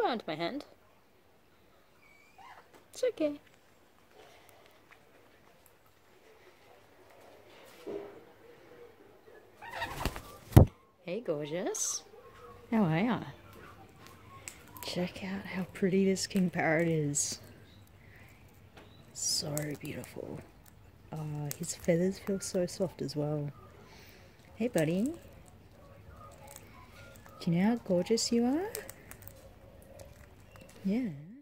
fly onto my hand. It's okay. Hey, gorgeous. How are ya? Check out how pretty this king parrot is. So beautiful. Oh, his feathers feel so soft as well. Hey, buddy. Do you know how gorgeous you are? Yeah.